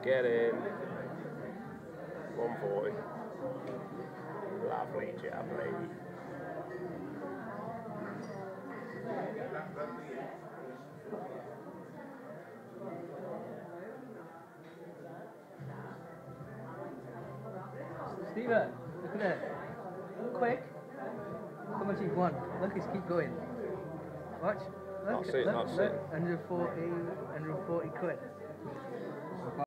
Get in. 140. Lovely jubbly. Steven, look at that. Quick. How much you've won? Look, he's keep going. Watch. Look, Not sitting, look, not look. sitting. 140 quid.